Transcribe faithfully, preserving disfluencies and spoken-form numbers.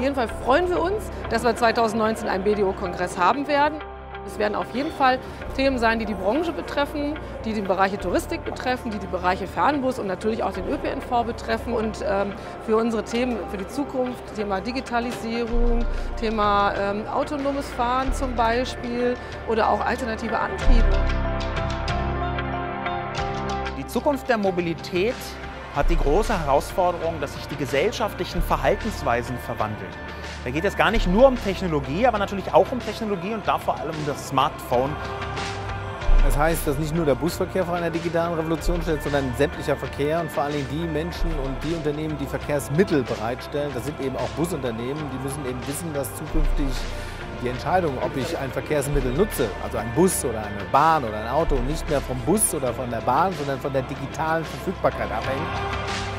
jeden Fall freuen wir uns, dass wir zweitausendneunzehn einen B D O-Kongress haben werden. Es werden auf jeden Fall Themen sein, die die Branche betreffen, die die Bereiche Touristik betreffen, die die Bereiche Fernbus und natürlich auch den Ö P N V betreffen. Und ähm, für unsere Themen für die Zukunft, Thema Digitalisierung, Thema ähm, autonomes Fahren zum Beispiel oder auch alternative Antriebe. Die Zukunft der Mobilität hat die große Herausforderung, dass sich die gesellschaftlichen Verhaltensweisen verwandeln. Da geht es gar nicht nur um Technologie, aber natürlich auch um Technologie und da vor allem um das Smartphone. Das heißt, dass nicht nur der Busverkehr vor einer digitalen Revolution steht, sondern sämtlicher Verkehr und vor allem die Menschen und die Unternehmen, die Verkehrsmittel bereitstellen. Das sind eben auch Busunternehmen, die müssen eben wissen, dass zukünftig die Entscheidung, ob ich ein Verkehrsmittel nutze, also ein Bus oder eine Bahn oder ein Auto, nicht mehr vom Bus oder von der Bahn, sondern von der digitalen Verfügbarkeit abhängt.